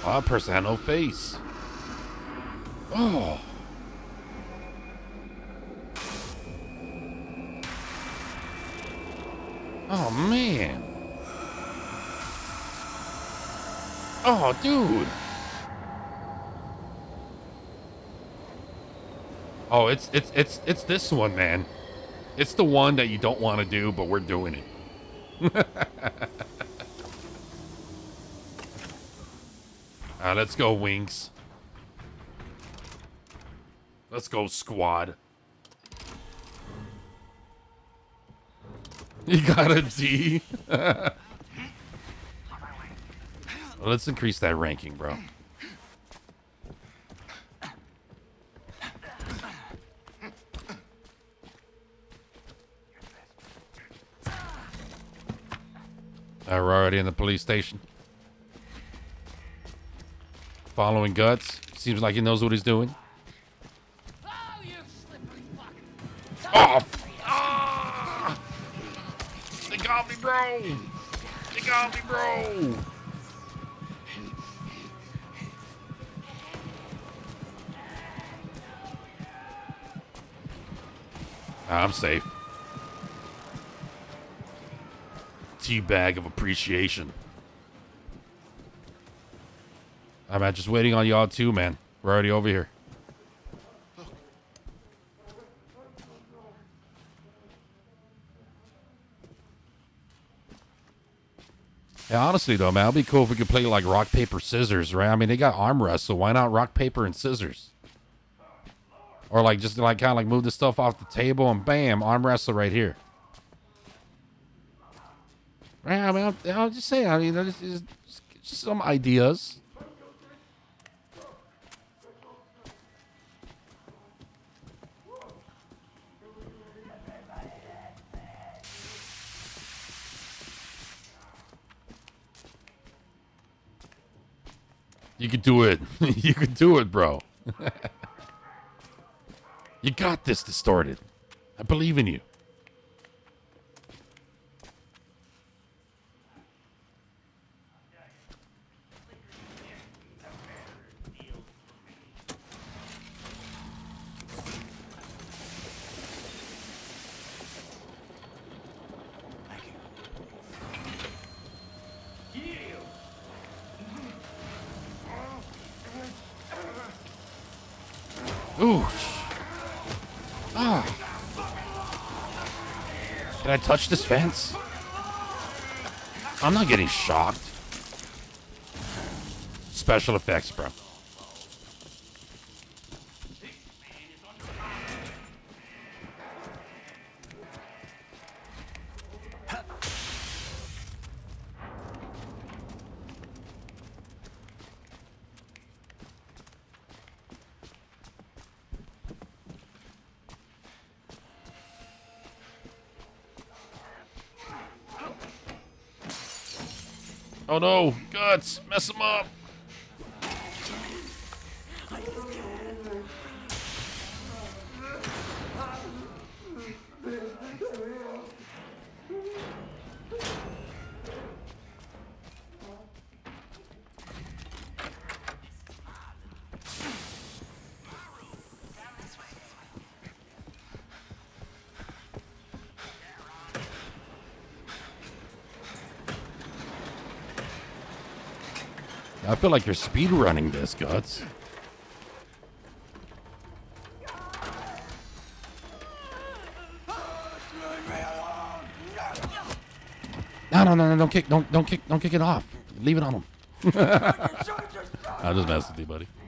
Oh, person had no face. Oh. Oh, man. Oh, dude. Oh, it's this one, man. It's the one that you don't want to do, but we're doing it. Let's go, Winks. Let's go, squad. You got a D. Well, let's increase that ranking, bro. We're already in the police station. Following Guts. Seems like he knows what he's doing. Oh, you slippery fuck. Oh! Ah! They got me, bro! They got me, bro! I'm safe. Teabag of appreciation. I'm just waiting on y'all too, man. We're already over here. Yeah, honestly though, man, it'd be cool if we could play like rock, paper, scissors, right? I mean, they got arm wrestle, so why not rock, paper, and scissors? Or like just like kind of like move the stuff off the table and bam, arm wrestle right here. Right? I mean, I'll just say, I mean, just some ideas. You could do it. You could do it, bro. You got this, Distorted. I believe in you. Ooh. Ah. Can I touch this fence? I'm not getting shocked. Special effects, bro. Oh no, Guts, mess him up. I feel like you're speed running this, Guts. No, don't kick it off. Leave it on him. I'll just mess with you, buddy.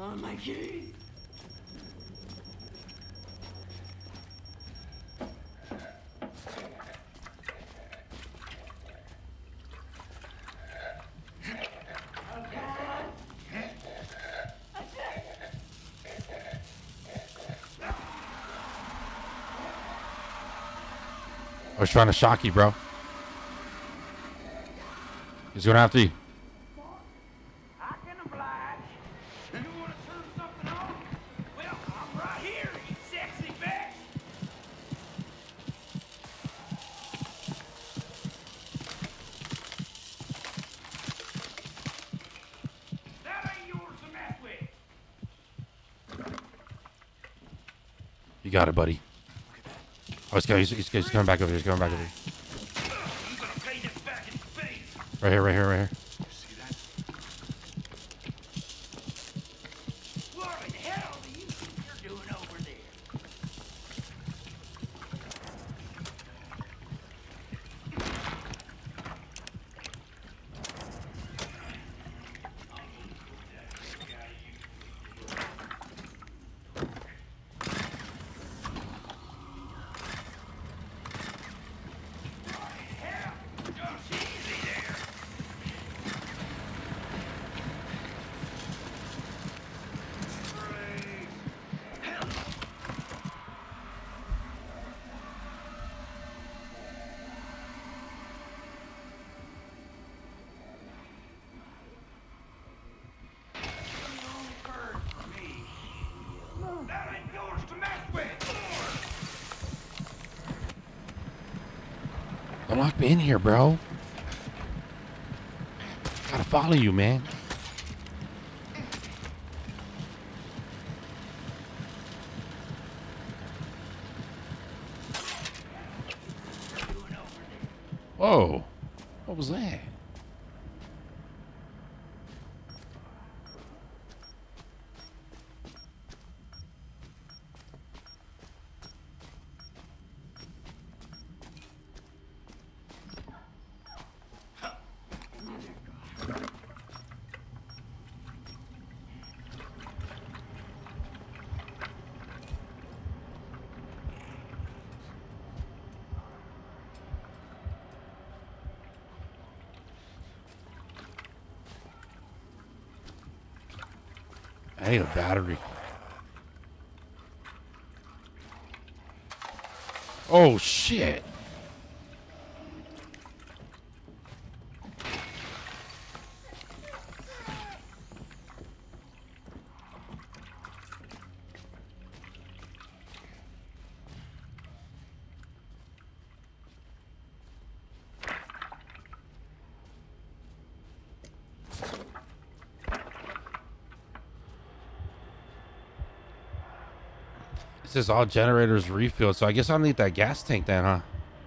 I was trying to shock you, bro. He's going after you. I can oblige. You want to turn something on? Well, I'm right here, you sexy bitch. That got it, buddy. Oh, he's coming back over here. He's coming back over here. I'm gonna pay this back in space. Right here, right here, right here. You see that? What in hell do you think you're doing over there? Hell, just easy there. That ain't yours to mess with. Don't lock me in here, bro. Gotta follow you, man. Whoa. What was that? I need a battery. Oh, shit. It says all generators refilled, so I guess I'll need that gas tank then, huh?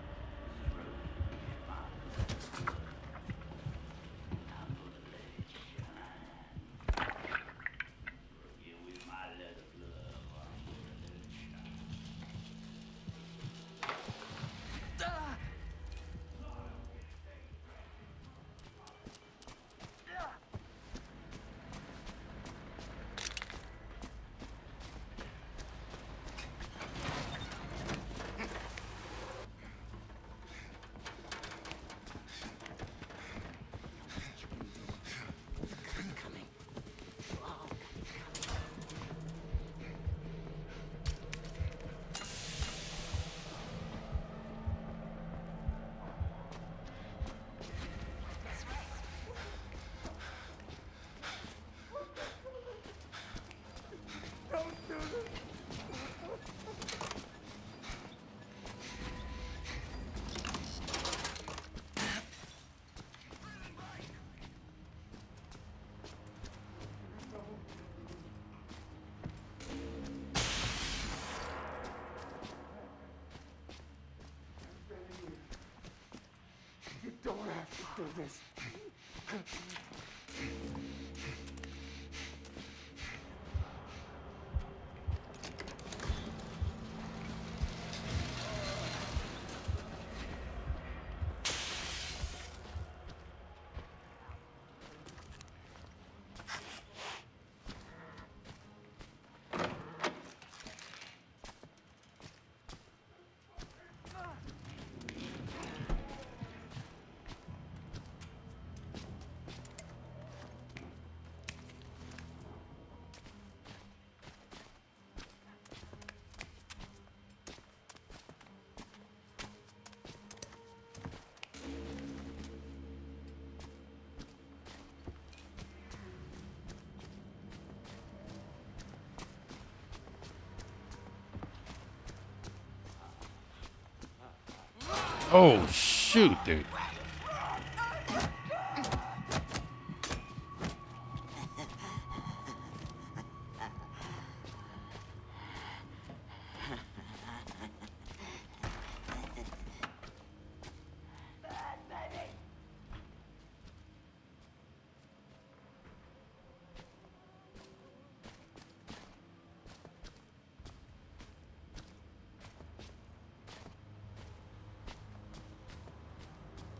You don't have to do this. Oh, shoot, dude.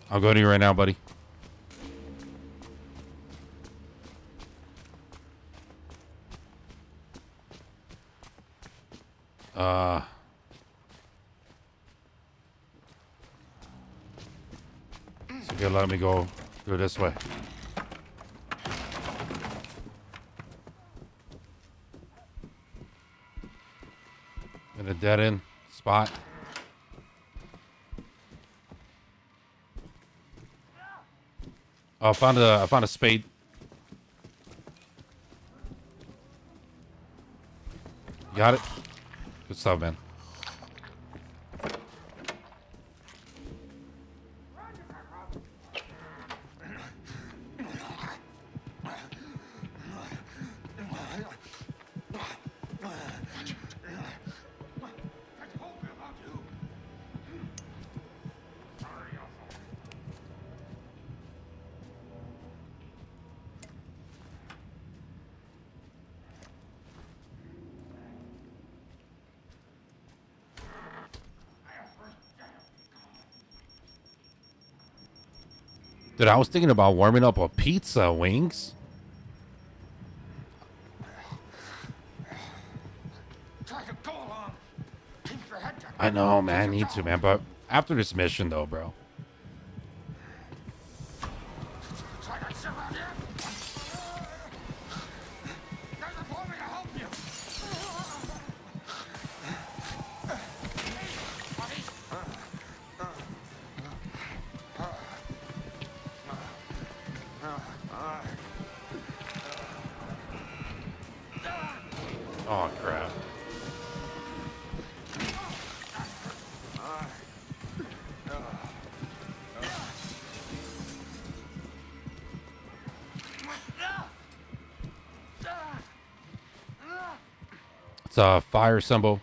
I'll go to you right now, buddy. So you let me go this way. In a dead end spot. Oh, I found a spade. Got it. Good stuff, man. Dude, I was thinking about warming up a pizza wings. I know, man. I need to, man. But after this mission, though, bro. Oh, crap. It's a fire symbol.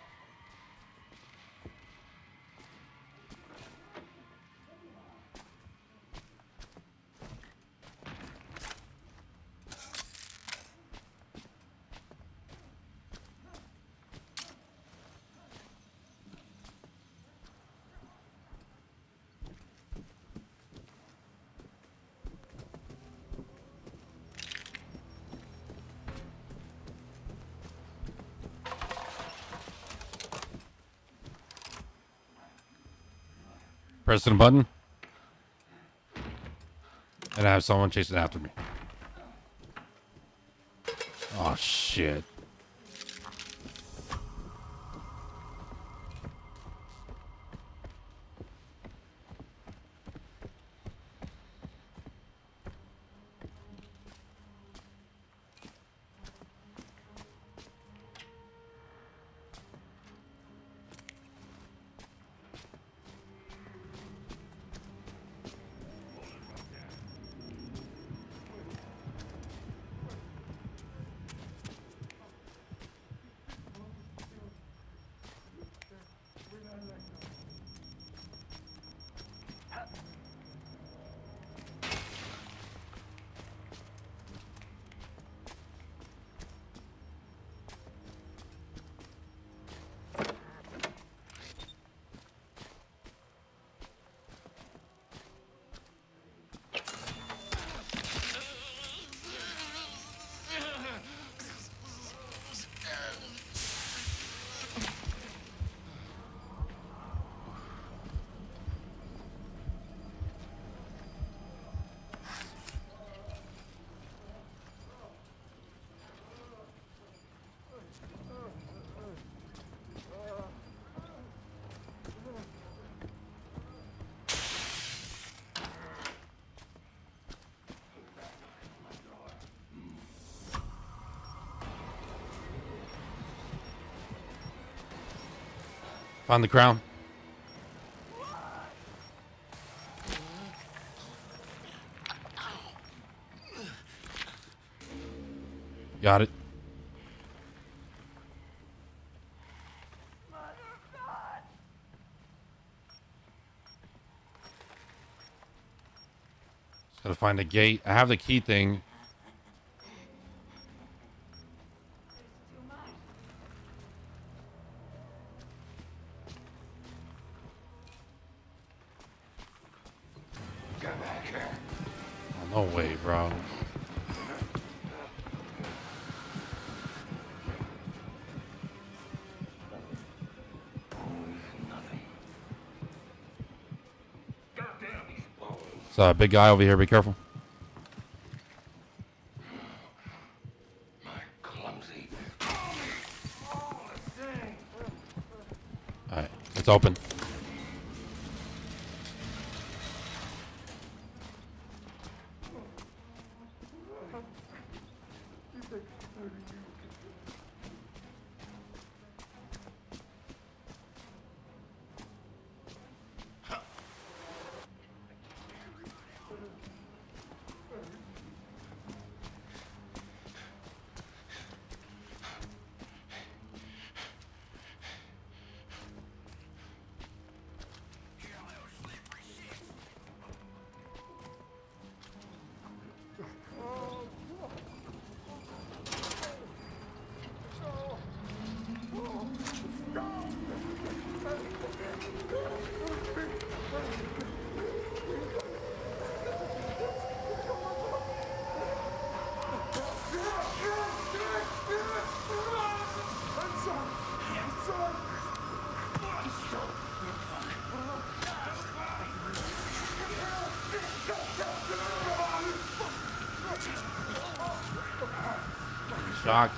Pressing a button. And I have someone chasing after me. Oh, shit. Found the crown. Got it. Just gotta find the gate. I have the key thing. No way, bro. It's a big guy over here. Be careful. All right, it's open. Shocked.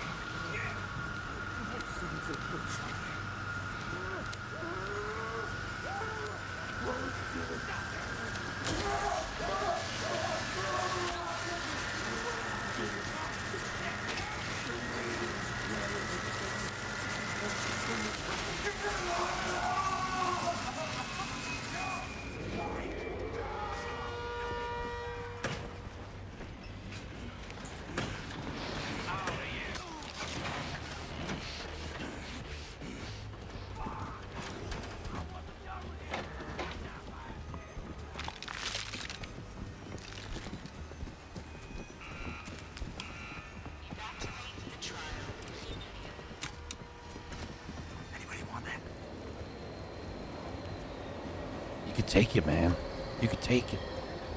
You could take it, man. You could take it.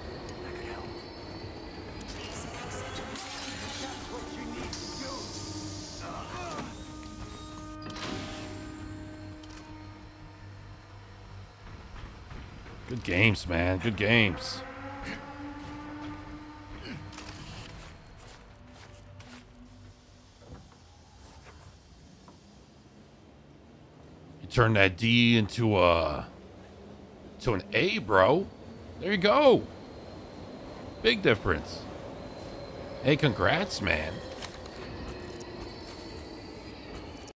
Good games, man. Good games. You turn that D into an A, bro. There you go. Big difference. Hey, congrats, man.